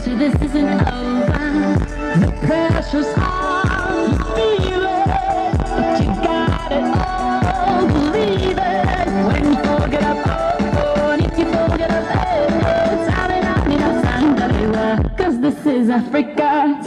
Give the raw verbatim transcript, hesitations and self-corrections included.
So this isn't over. The pressure's on, you feel it, but you got it all, believe it. When you forget about, oh, and if you forget about, it's having a minute, cause this is Africa.